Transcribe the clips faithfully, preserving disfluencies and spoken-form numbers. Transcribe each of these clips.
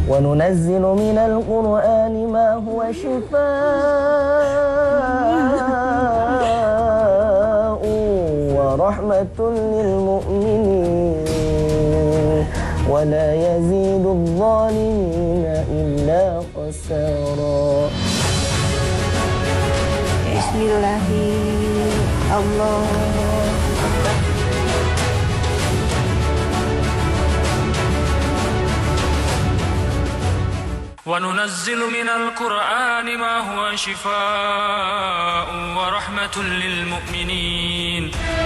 وننزل من القرآن ما هو شفاء ورحمة للمؤمنين ولا يزيد الظالمين إلا خسارا. Bismillahirrahmanirrahim. وننزل من القرآن ما هو شفاء ورحمة للمؤمنين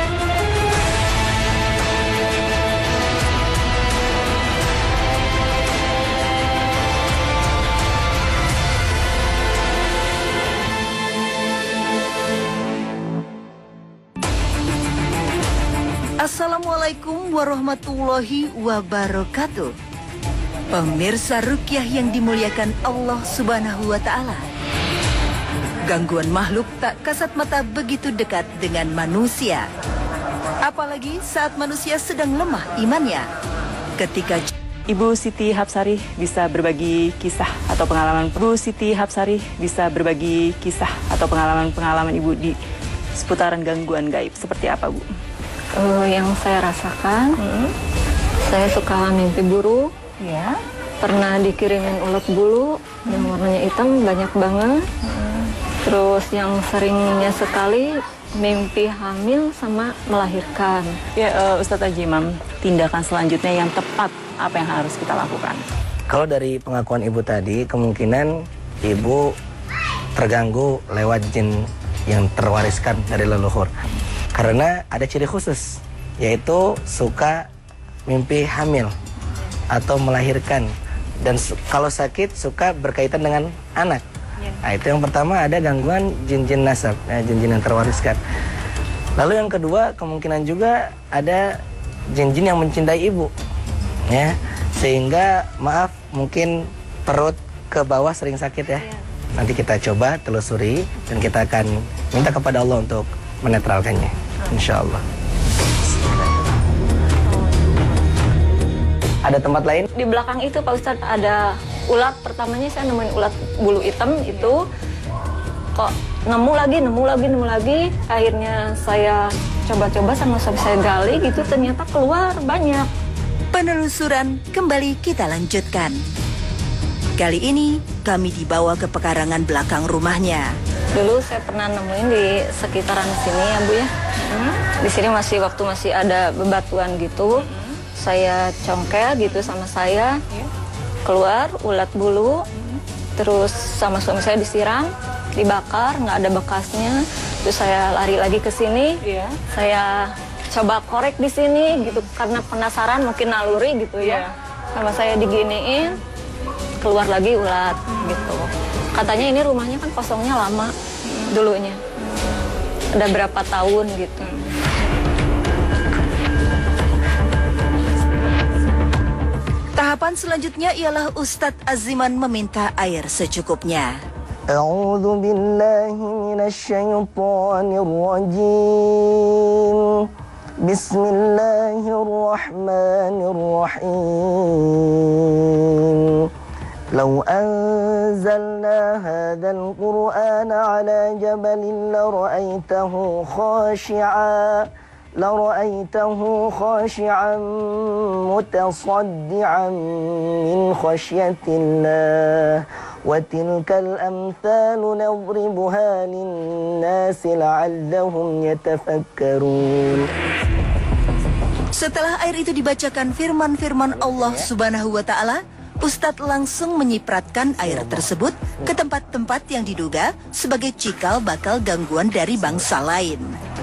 Assalamualaikum warahmatullahi wabarakatuh. Pemirsa Ruqyah yang dimuliakan Allah Subhanahu wa Ta'ala. Gangguan makhluk tak kasat mata begitu dekat dengan manusia. Apalagi saat manusia sedang lemah imannya. Ketika Ibu Siti Hapsari bisa berbagi kisah atau pengalaman Ibu Siti Hapsari bisa berbagi kisah atau pengalaman-pengalaman Ibu di seputaran gangguan gaib. Seperti apa, Bu? Uh, yang saya rasakan, hmm. saya suka mimpi buruk. Ya, pernah dikirimin ulat bulu hmm. yang warnanya hitam banyak banget. Hmm. Terus yang seringnya sekali mimpi hamil sama melahirkan. Ya, uh, Ustadz Haji Imam, tindakan selanjutnya yang tepat apa yang harus kita lakukan? Kalau dari pengakuan Ibu tadi, kemungkinan Ibu terganggu lewat jin yang terwariskan dari leluhur. Karena ada ciri khusus, yaitu suka mimpi hamil atau melahirkan, dan kalau sakit suka berkaitan dengan anak. Ya. Nah, itu yang pertama, ada gangguan jin-jin nasab, ya, jin-jin yang terwariskan. Lalu yang kedua, kemungkinan juga ada jin-jin yang mencintai ibu, ya, sehingga maaf mungkin perut ke bawah sering sakit ya. Ya. Nanti kita coba telusuri dan kita akan minta kepada Allah untuk menetralkannya, insya Allah. Ada tempat lain? Di belakang itu Pak Ustadz ada ulat. Pertamanya saya nemuin ulat bulu hitam itu. Kok nemu lagi, nemu lagi, nemu lagi. Akhirnya saya coba-coba sama saya gali gitu. Ternyata keluar banyak. Penelusuran kembali kita lanjutkan. Kali ini kami dibawa ke pekarangan belakang rumahnya. Dulu saya pernah nemuin di sekitaran sini ya Bu ya. Hmm. Di sini masih waktu masih ada bebatuan gitu. Hmm. Saya congkel gitu sama saya, yeah. Keluar ulat bulu, mm. Terus sama suami saya disiram, dibakar, nggak ada bekasnya. Terus saya lari lagi ke sini, yeah. Saya coba korek di sini gitu karena penasaran mungkin naluri gitu ya. Yeah. Sama saya diginiin, keluar lagi ulat mm. gitu. Katanya ini rumahnya kan kosongnya lama mm. dulunya, mm. Ada berapa tahun gitu. Mm. Tahapan selanjutnya ialah Ustadz Aziman meminta air secukupnya. A'udzu billahi minasyaitonir rajim. Bismillahirrahmanirrahim. Law anzalna hadzal qur'ana 'ala jabalin la ra'aitahu khashi'an لرأيته خاشعا متصدعا من خشية الله وتلك الأمثال نضربها للناس لعلهم يتفكرون. Setelah air itu dibacakan firman-firman Allah Subhanahu wa Ta'ala, Ustadz langsung menyipratkan air tersebut ke tempat-tempat yang diduga sebagai cikal bakal gangguan dari bangsa lain.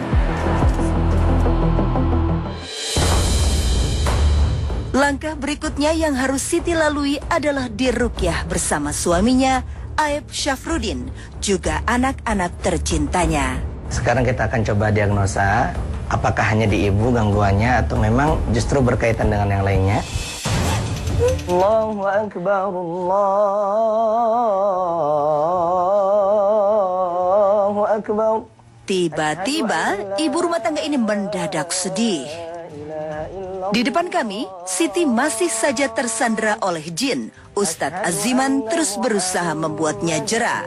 Langkah berikutnya yang harus Siti lalui adalah diruqyah bersama suaminya, Aib Syafruddin, juga anak-anak tercintanya. Sekarang kita akan coba diagnosa, apakah hanya di ibu gangguannya atau memang justru berkaitan dengan yang lainnya. Allahu Akbar, Allahu Akbar. Tiba-tiba ibu rumah tangga ini mendadak sedih. Di depan kami, Siti masih saja tersandra oleh jin. Ustadz Aziman terus berusaha membuatnya jera.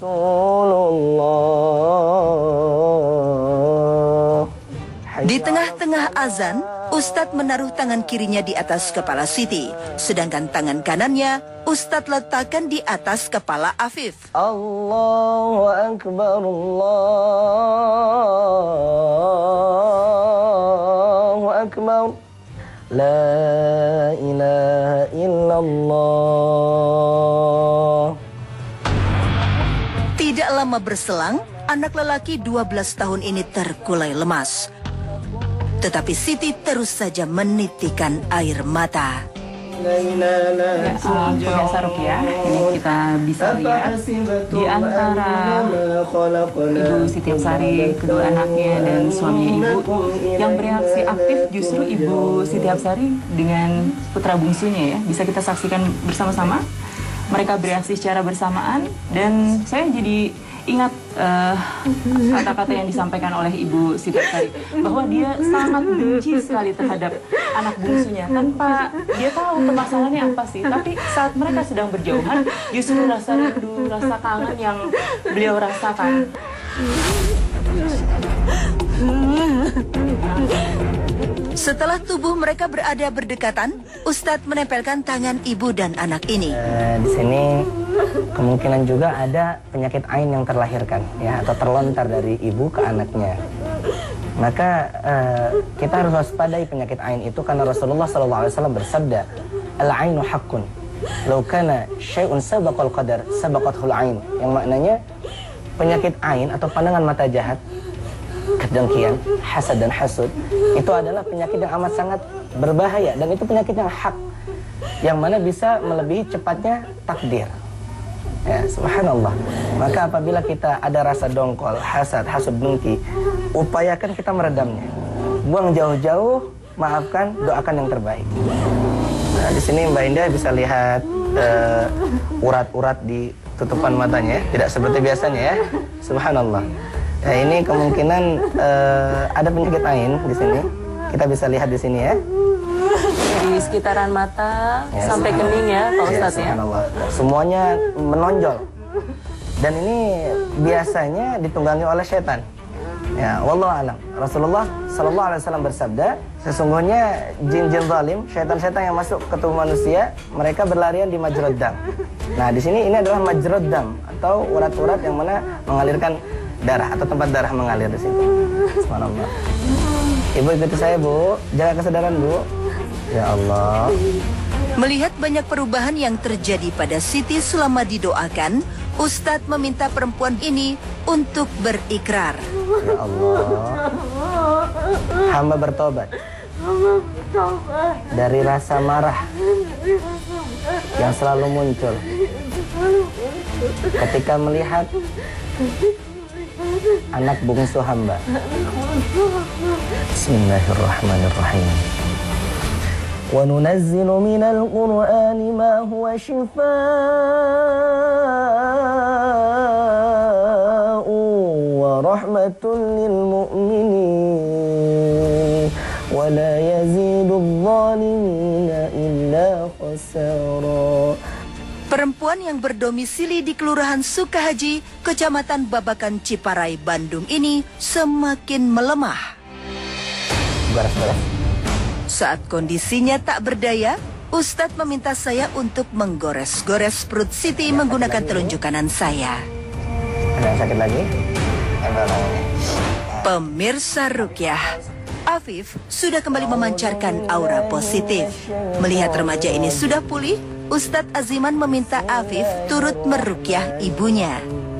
Di tengah-tengah azan, Ustadz menaruh tangan kirinya di atas kepala Siti, sedangkan tangan kanannya Ustadz letakkan di atas kepala Afif. Allahu Akbar, Allahu Akbar, La ilaha illallah. Tidak lama berselang, anak lelaki dua belas tahun ini terkulai lemas. Tetapi Siti terus saja menitikan air mata. Ya, uh, pemirsa Rukyah, ini kita bisa lihat di antara Ibu Siti Hapsari, kedua anaknya dan suaminya Ibu, yang bereaksi aktif justru Ibu Siti Hapsari dengan putra bungsunya ya. Bisa kita saksikan bersama-sama. Mereka bereaksi secara bersamaan dan saya jadi ingat kata-kata uh, yang disampaikan oleh Ibu Siti Hapsari bahwa dia sangat benci sekali terhadap anak bungsunya tanpa dia tahu permasalahannya apa sih. Tapi saat mereka sedang berjauhan, justru rasa rindu, rasa kangen yang beliau rasakan. Setelah tubuh mereka berada berdekatan, Ustadz menempelkan tangan ibu dan anak ini. Uh, di sini kemungkinan juga ada penyakit ain yang terlahirkan, ya, atau terlontar dari ibu ke anaknya. Maka uh, kita harus waspadai penyakit ain itu karena Rasulullah shallallahu alaihi wasallam bersabda, al-ainu haqqun, law kana syai'un sabaqal qadar sabaqathul ain. Yang maknanya penyakit ain atau pandangan mata jahat, kedengkian, hasad dan hasud itu adalah penyakit yang amat sangat berbahaya dan itu penyakit yang hak yang mana bisa melebihi cepatnya takdir. Ya, subhanallah. Maka apabila kita ada rasa dongkol, hasad, hasud, dengki, upayakan kita meredamnya. Buang jauh-jauh, maafkan, doakan yang terbaik. Nah, di sini Mbak Indah bisa lihat urat-urat uh, di tutupan matanya, tidak seperti biasanya ya. Subhanallah. Nah, ini kemungkinan uh, ada penyakit ain di sini. Kita bisa lihat di sini ya. Di sekitaran mata ya, sampai kening ya, Pak Ustadz ya. Semuanya menonjol. Dan ini biasanya ditunggangi oleh setan. Ya, wallahu alam. Rasulullah sallallahu alaihi wasallam bersabda, sesungguhnya jin-jin zalim, setan-setan yang masuk ke tubuh manusia, mereka berlarian di majrad dam. Nah, di sini ini adalah majrad dam atau urat-urat yang mana mengalirkan darah atau tempat darah mengalir di situ. Subhanallah. Ibu ikuti saya, Bu. Jaga kesadaran, Bu. Ya Allah. Melihat banyak perubahan yang terjadi pada Siti selama didoakan, Ustadz meminta perempuan ini untuk berikrar. Ya Allah. Hamba bertobat dari rasa marah yang selalu muncul ketika melihat anak bungsu hamba. Bismillahirrahmanirrahim. Wa nunazzilu minal Qur'ani ma huwa shifaa'un wa rahmatun lil mu'minin wa la yazidudz zalimina illa khasara. Perempuan yang berdomisili di Kelurahan Sukahaji, Kecamatan Babakan Ciparai, Bandung ini semakin melemah. Beres-beres. Saat kondisinya tak berdaya, Ustadz meminta saya untuk menggores-gores perut Siti menggunakan telunjuk kanan saya. Ada yang sakit lagi? Pemirsa Rukyah, Afif sudah kembali memancarkan aura positif. Melihat remaja ini sudah pulih, Ustadz Aziman meminta Afif turut merukyah ibunya.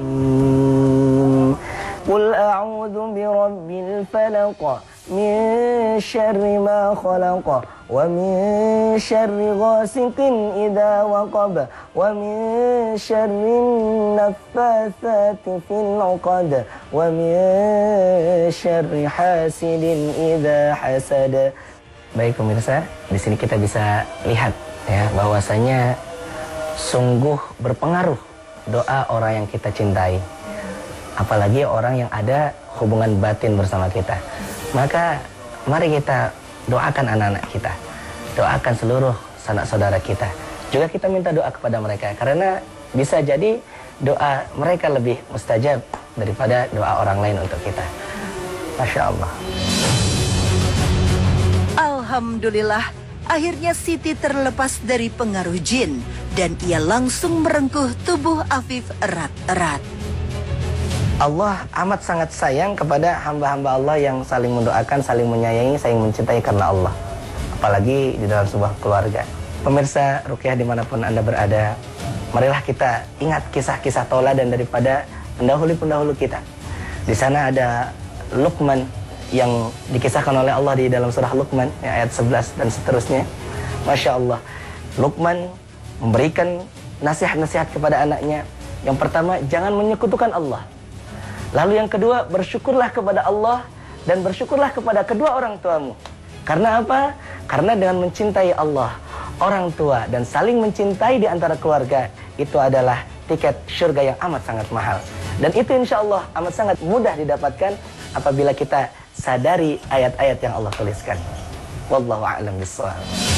Qul a'udzu birabbil falaq min syarri ma khalaq wa min syarri ghasiqin idza waqab wa min syarri naffatsati fil 'uqad wa min syarri hasidin idza hasad. Baik pemirsa, di sini kita bisa lihat ya bahwasanya sungguh berpengaruh doa orang yang kita cintai, apalagi orang yang ada hubungan batin bersama kita. Maka mari kita doakan anak-anak kita, doakan seluruh sanak saudara kita. Juga kita minta doa kepada mereka, karena bisa jadi doa mereka lebih mustajab daripada doa orang lain untuk kita. Masya Allah. Alhamdulillah, akhirnya Siti terlepas dari pengaruh jin dan ia langsung merengkuh tubuh Afif erat-erat. Allah amat sangat sayang kepada hamba-hamba Allah yang saling mendoakan, saling menyayangi, saling mencintai karena Allah. Apalagi di dalam sebuah keluarga. Pemirsa Ruqyah dimanapun Anda berada, marilah kita ingat kisah-kisah tauladan daripada pendahulu-pendahulu kita. Di sana ada Luqman yang dikisahkan oleh Allah di dalam surah Luqman ya, ayat sebelas dan seterusnya. Masya Allah, Luqman memberikan nasihat-nasihat kepada anaknya. Yang pertama, jangan menyekutukan Allah. Lalu yang kedua, bersyukurlah kepada Allah dan bersyukurlah kepada kedua orang tuamu. Karena apa? Karena dengan mencintai Allah, orang tua, dan saling mencintai di antara keluarga, itu adalah tiket surga yang amat sangat mahal. Dan itu insya Allah amat sangat mudah didapatkan apabila kita sadari ayat-ayat yang Allah tuliskan. Wallahu a'lam bishawab.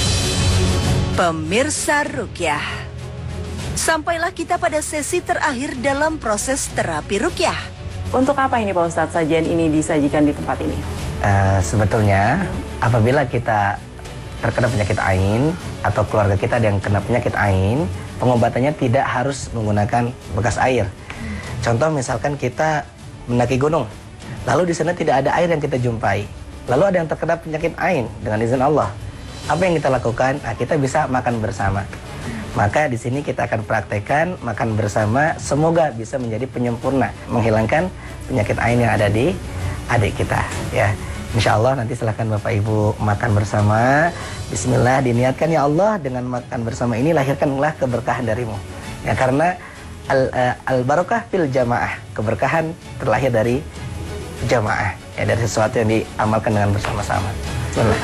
Pemirsa Ruqyah, sampailah kita pada sesi terakhir dalam proses terapi Ruqyah. Untuk apa ini Pak Ustadz sajian ini disajikan di tempat ini? Uh, sebetulnya apabila kita terkena penyakit ain atau keluarga kita ada yang kena penyakit ain, pengobatannya tidak harus menggunakan bekas air. Contoh misalkan kita mendaki gunung, lalu di sana tidak ada air yang kita jumpai, lalu ada yang terkena penyakit ain dengan izin Allah. Apa yang kita lakukan? Nah, kita bisa makan bersama. Maka di sini kita akan praktekkan makan bersama, semoga bisa menjadi penyempurna menghilangkan penyakit ain yang ada di adik kita ya. Insya Allah nanti silahkan Bapak Ibu makan bersama. Bismillah, diniatkan ya Allah dengan makan bersama ini lahirkanlah keberkahan darimu. Ya, karena al, uh, al barokah fil jamaah, keberkahan terlahir dari jamaah ya, dari sesuatu yang diamalkan dengan bersama-sama. Bismillah.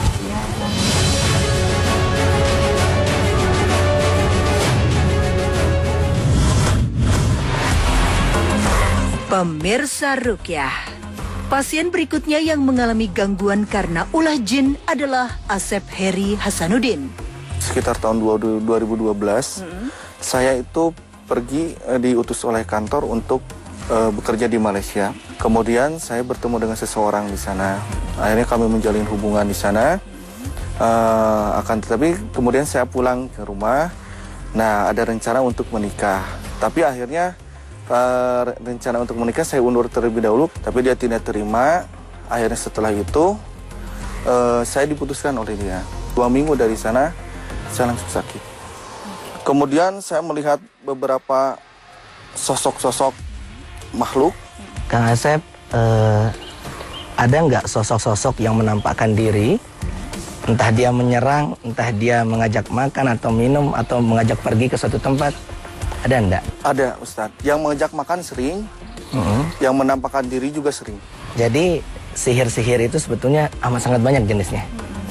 Pemirsa Ruqyah, pasien berikutnya yang mengalami gangguan karena ulah jin adalah Asep Heri Hasanuddin. Sekitar tahun dua ribu dua belas, hmm. saya itu pergi eh, diutus oleh kantor untuk eh, bekerja di Malaysia. Kemudian saya bertemu dengan seseorang di sana. Akhirnya kami menjalin hubungan di sana. Eh, akan tetapi kemudian saya pulang ke rumah. Nah, ada rencana untuk menikah. Tapi akhirnya Uh, rencana untuk menikah saya undur terlebih dahulu, tapi dia tidak terima. Akhirnya setelah itu uh, saya diputuskan oleh dia. Dua minggu dari sana saya langsung sakit. Kemudian saya melihat beberapa sosok-sosok makhluk. Kang Asep, uh, ada nggak sosok-sosok yang menampakkan diri? Entah dia menyerang, entah dia mengajak makan atau minum atau mengajak pergi ke suatu tempat. Ada enggak? Ada, Ustadz. Yang mengajak makan sering, mm-hmm. yang menampakkan diri juga sering. Jadi sihir-sihir itu sebetulnya amat sangat banyak jenisnya.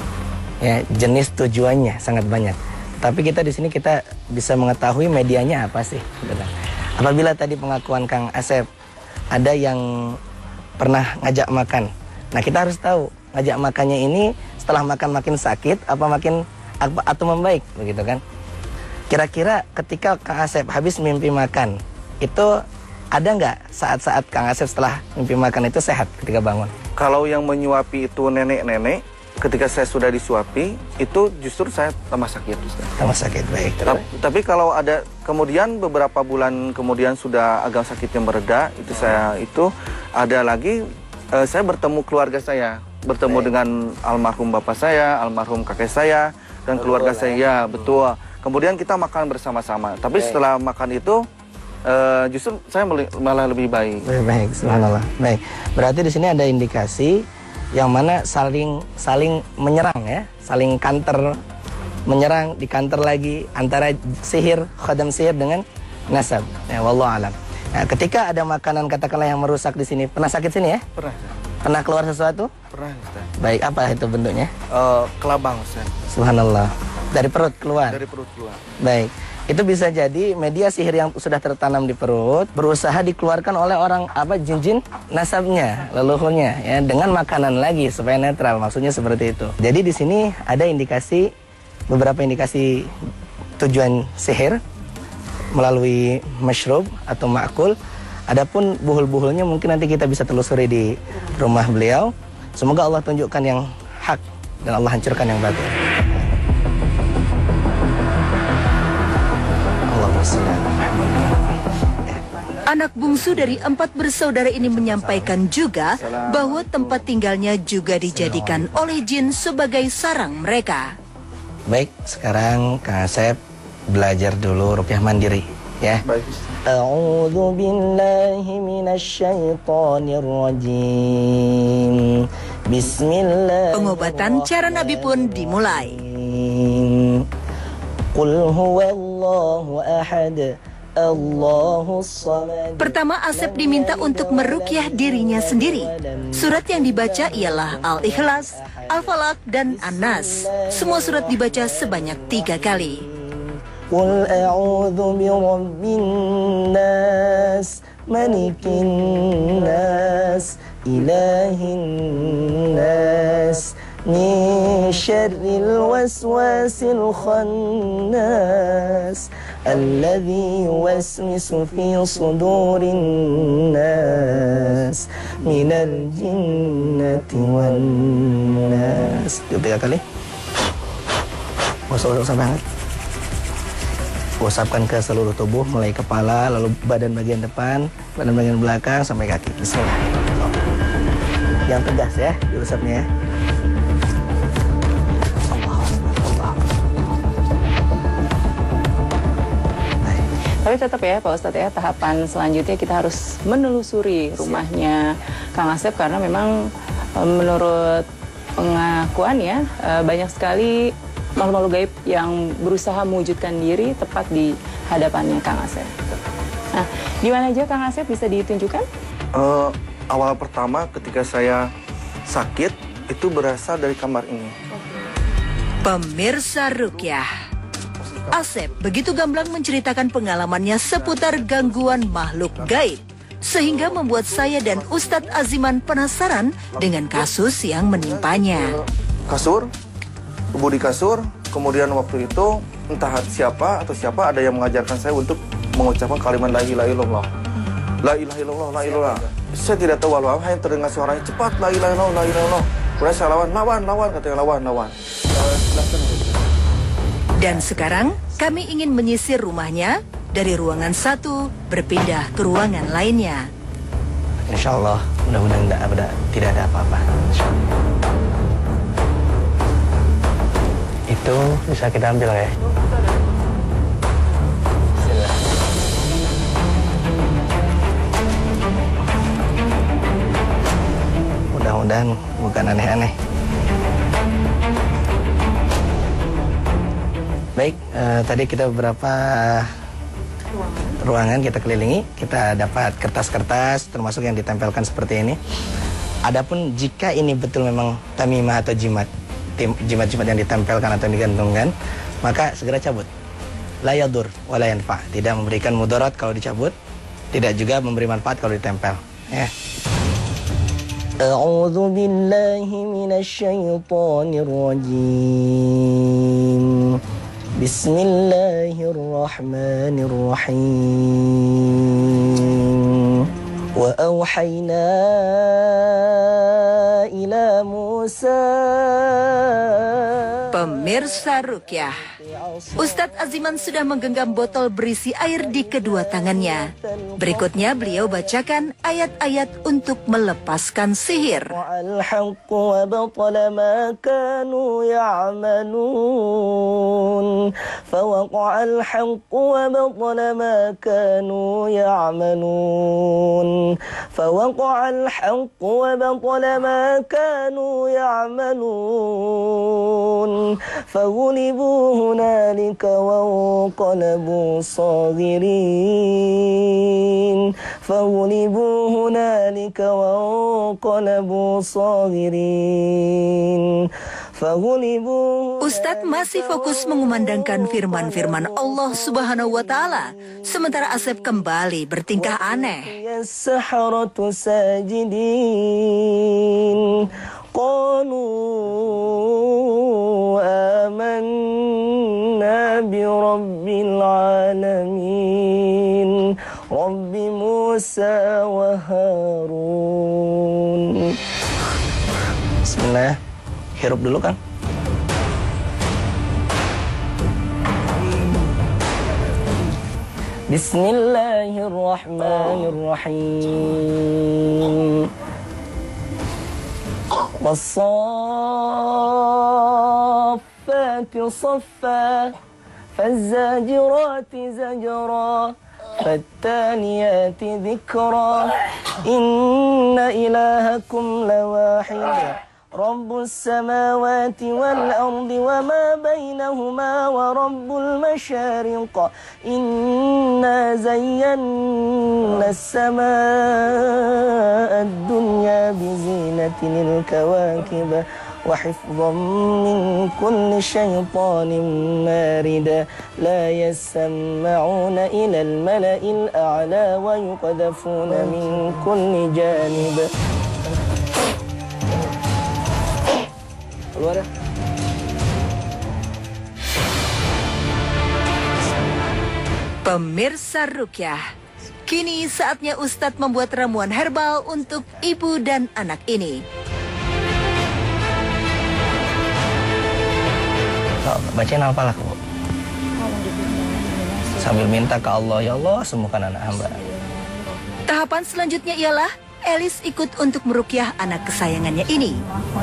Ya, jenis tujuannya sangat banyak. Tapi kita di sini kita bisa mengetahui medianya apa sih? Betul. Apabila tadi pengakuan Kang Asep ada yang pernah ngajak makan. Nah, kita harus tahu ngajak makannya ini setelah makan makin sakit apa makin atau membaik, begitu kan? Kira-kira ketika Kang Asep habis mimpi makan, itu ada nggak saat-saat Kang Asep setelah mimpi makan itu sehat ketika bangun? Kalau yang menyuapi itu nenek-nenek, ketika saya sudah disuapi, itu justru saya tambah sakit. Tambah sakit, baik. Ta tapi kalau ada kemudian beberapa bulan kemudian sudah agak sakitnya mereda, itu saya itu ada lagi uh, saya bertemu keluarga saya, bertemu baik. Dengan almarhum bapak saya, almarhum kakek saya, dan betul, keluarga saya, ya betul. Kemudian kita makan bersama-sama. Tapi baik. Setelah makan itu uh, justru saya malah lebih baik. Baik, baik, subhanallah. Baik. Berarti di sini ada indikasi yang mana saling saling menyerang ya, saling kanter, menyerang, dikanter lagi antara sihir, khadam sihir dengan nasab. Ya, wallahu alam. Nah, ketika ada makanan katakanlah yang merusak di sini, pernah sakit sini ya? Pernah. Pernah keluar sesuatu? Pernah, Ustaz. Baik, apa itu bentuknya? Uh, kelabang, Ustaz. Subhanallah. Dari perut keluar? Dari perut keluar. Baik. Itu bisa jadi media sihir yang sudah tertanam di perut berusaha dikeluarkan oleh orang apa jin-jin nasabnya, leluhurnya ya dengan makanan lagi supaya netral. Maksudnya seperti itu. Jadi di sini ada indikasi beberapa indikasi tujuan sihir melalui masyrub atau ma'kul. Adapun buhul-buhulnya mungkin nanti kita bisa telusuri di rumah beliau. Semoga Allah tunjukkan yang hak dan Allah hancurkan yang batil. Anak bungsu dari empat bersaudara ini menyampaikan juga bahwa tempat tinggalnya juga dijadikan oleh jin sebagai sarang mereka. Baik, sekarang Kang Asep belajar dulu ruqyah mandiri ya. Baik. A'udzu billahi minasyaitonir rajim. Bismillah. Pengobatan cara Nabi pun dimulai. Qul huwallahu ahad. Allahus samad. Pertama Asep diminta untuk meruqyah dirinya sendiri. Surat yang dibaca ialah Al-Ikhlas, Al-Falaq dan An-Nas. Semua surat dibaca sebanyak tiga kali. Qul a'udzu birabbin nas, malikin nas, ilahin nas, min syarril waswasil khannas, alladzi yuwaswisu fi sudurin nas, minal jinnati wan nas. Tiga kali. Usap-usap banget. Usapkan ke seluruh tubuh, mulai kepala, lalu badan bagian depan, badan bagian belakang, sampai kaki. Bismillah. Yang tegas ya, diusapnya ya. Tapi tetap ya Pak Ustadz ya, tahapan selanjutnya kita harus menelusuri rumahnya Kang Asep karena memang e, menurut pengakuannya e, banyak sekali makhluk-makhluk gaib yang berusaha mewujudkan diri tepat di hadapannya Kang Asep. Nah, di mana aja Kang Asep bisa ditunjukkan? Uh, awal pertama ketika saya sakit itu berasal dari kamar ini. Pemirsa ruqyah, Asep begitu gamblang menceritakan pengalamannya seputar gangguan makhluk gaib, sehingga membuat saya dan Ustadz Aziman penasaran dengan kasus yang menimpanya. Kasur, tubuh di kasur, kemudian waktu itu entah siapa atau siapa ada yang mengajarkan saya untuk mengucapkan kalimat la ilaha illallah. La ilaha illallah, la ilaha. Saya tidak tahu apa, hanya terdengar suaranya cepat la ilaha illallah, la ilaha illallah. Kemudian saya lawan, lawan, lawan, katanya lawan, lawan. Dan sekarang kami ingin menyisir rumahnya dari ruangan satu berpindah ke ruangan lainnya. Insya Allah, mudah-mudahan tidak ada, tidak ada apa-apa. Itu bisa kita ambil ya. Mudah-mudahan bukan aneh-aneh. Baik, eh, tadi kita beberapa ruangan kita kelilingi, kita dapat kertas-kertas termasuk yang ditempelkan seperti ini. Adapun jika ini betul memang tamimah atau jimat, jimat-jimat yang ditempelkan atau digantungkan, maka segera cabut. La yadur wa la yanfa, tidak memberikan mudarat kalau dicabut, tidak juga memberi manfaat kalau ditempel. Ya. A'udzu billahi minasyaitonir rajim. Bismillahirrahmanirrahim. Wa auhayna ila Musa. Pemirsa ruqyah, Ustadz Aziman sudah menggenggam botol berisi air di kedua tangannya. Berikutnya beliau bacakan ayat-ayat untuk melepaskan sihir. فغلبوا هنالك وانقلبوا صاغرين فغلبوا هنالك وانقلبوا صاغرين فغلبوا. Ustadz masih fokus mengumandangkan firman-firman Allah Subhanahu wa Ta'ala, sementara Asep kembali bertingkah aneh. السحرة ساجدين قالوا آمنا برب العالمين رب موسى وهارون. Bismillah, hirup dulu kan. Bismillahirrahmanirrahim. والصافات صفا فالزاجرات زجرا فالتاليات ذكرا إن إلهكم لواحد رب السماوات والأرض وما بينهما ورب المشارق إنا زينا السماء الدنيا بزينة الكواكب وحفظا من كل شيطان مارد لا يسمعون إلى الملأ الأعلى ويقذفون من كل جانب. Keluar ya. Pemirsa Rukyah, kini saatnya Ustadz membuat ramuan herbal untuk ibu dan anak ini. Oh, bacain al-falaq, Bu. Sambil minta ke Allah, ya Allah, sembuhkan anak hamba. Tahapan selanjutnya ialah Elis ikut untuk merukyah anak kesayangannya ini.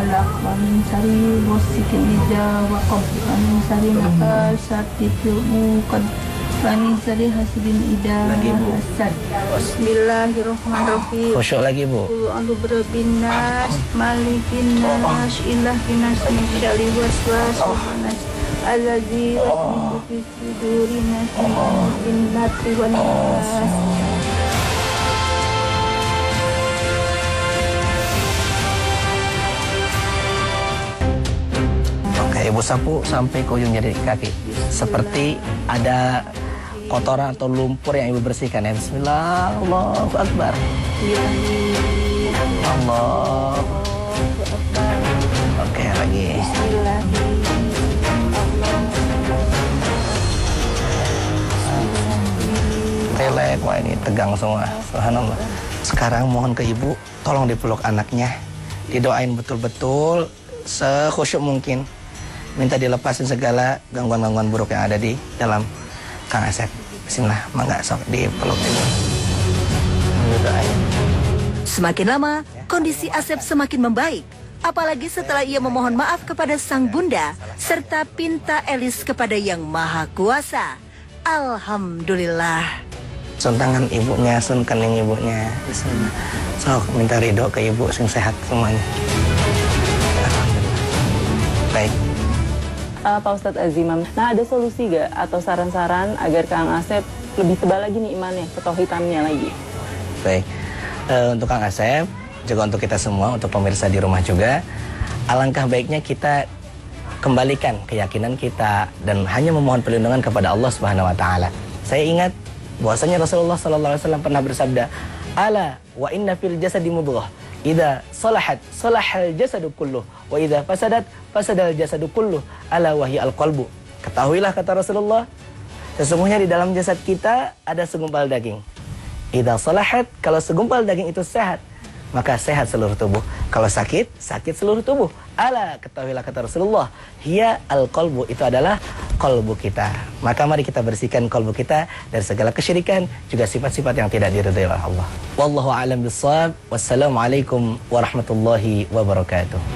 Lagi, Bu. Bismillahirrahmanirrahim. Khusyuk lagi, Bu. A'udzu birabbin nas, malikin nas, ilahin nas, min syarri waswasil nas, allazi yuwaswisu fi sudurin nas, minal jinnati wan nas. Ibu sapu sampai ke ujung jari kaki. Seperti ada kotoran atau lumpur yang ibu bersihkan ya. Bismillah, Allahu Akbar. Allah. Oke, lagi. Relax, wah ini tegang semua. Subhanallah. Sekarang mohon ke ibu, tolong dipeluk anaknya. Didoain betul-betul sekhusyuk mungkin. Minta dilepasin segala gangguan-gangguan buruk yang ada di dalam Kang Asep. Bismillah, mangga sok dipeluk ibu. Semakin lama, kondisi Asep semakin membaik. Apalagi setelah ia memohon maaf kepada sang bunda, serta pinta Elis kepada Yang Maha Kuasa. Alhamdulillah. Sun tangan ibunya, sun kening ibunya. Bismillah. Sok minta ridho ke ibu, sing sehat semuanya. Alhamdulillah. Baik. Uh, Pak Ustadz Azimam, nah ada solusi gak atau saran-saran agar Kang Asep lebih tebal lagi nih imannya, ketauhidannya lagi? Baik, uh, untuk Kang Asep, juga untuk kita semua, untuk pemirsa di rumah juga, alangkah baiknya kita kembalikan keyakinan kita dan hanya memohon perlindungan kepada Allah Subhanahu Wa Taala. Saya ingat bahwasanya Rasulullah Sallallahu Alaihi Wasallam pernah bersabda, "Ala wa inna fil jasadi mudghah, idza salahat salahal jasadu kulluh, wa idza fasadat fasadal jasadu kulluh, ala wahya al-qalbu." Ketahuilah, kata Rasulullah, sesungguhnya di dalam jasad kita ada segumpal daging. Idza salahat, kalau segumpal daging itu sehat, maka sehat seluruh tubuh. Kalau sakit, sakit seluruh tubuh. Ala, ketahuilah, kata Rasulullah, hiya al-qalbu, itu adalah qalbu kita. Maka mari kita bersihkan qalbu kita dari segala kesyirikan, juga sifat-sifat yang tidak diridhai oleh Allah. Wallahu a'lam bissawab. Wassalamualaikum warahmatullahi wabarakatuh.